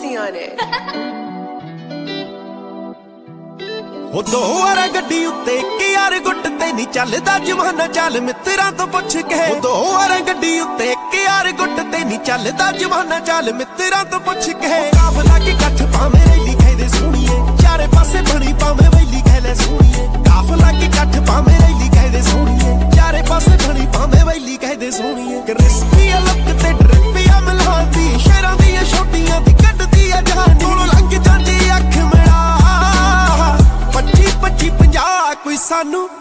Bossy on it. ਉਹ ਦੋ ਵਾਰ ਗੱਡੀ ਉੱਤੇ ਇੱਕ ਯਾਰ ਗੁੱਟ ਤੇ ਨਹੀਂ ਚੱਲਦਾ ਜਮਾਨਾ ਚੱਲ ਮਿੱਤਰਾਂ ਤੋਂ ਪੁੱਛ ਕੇ ਉਹ ਦੋ ਵਾਰ ਗੱਡੀ ਉੱਤੇ ਇੱਕ ਯਾਰ ਗੁੱਟ ਤੇ ਨਹੀਂ ਚੱਲਦਾ ਜਮਾਨਾ ਚੱਲ ਮਿੱਤਰਾਂ ਤੋਂ ਪੁੱਛ ਕੇ ਕਾਫਲਾ ਕੇ ਇਕੱਠ ਪਾਵੇਂ ਰੈਲੀ ਕਹਿੰਦੇ ਸੋਹਣੀਏ ਚਾਰੇ ਪਾਸੇ ਬਣੀ ਪਾਵੇਂ ਵੈਲੀ ਕਹਿੰਦੇ ਸੋਹਣੀਏ ਕਾਫਲਾ ਕੇ ਇਕੱਠ ਪਾਵੇਂ ਰੈਲੀ ਕਹਿੰਦੇ ਸੋਹਣੀਏ ਚਾਰੇ ਪਾਸੇ ਬਣੀ ਪਾਵੇਂ ਵੈਲੀ ਕਹਿੰਦੇ ਸੋਹਣੀਏ ਕ੍ਰਿਸਪੀ ਲੁੱਕ ਤੇ ਡ੍ਰਿਪੀਆ ਮਲਹਾਦੀ ਸ਼ੇਰਾਂ ਦੀਆਂ ਛੋਟੀਆਂ ਦੀ ਕੱਢਦੀ ਆ ਜਾਨ ਕੋਲ ਲੰਘ ਜਾਂਦੀ ਅੱਖ ਮਿਲਾ 25 50 ਕੋਈ ਸਾਨੂੰ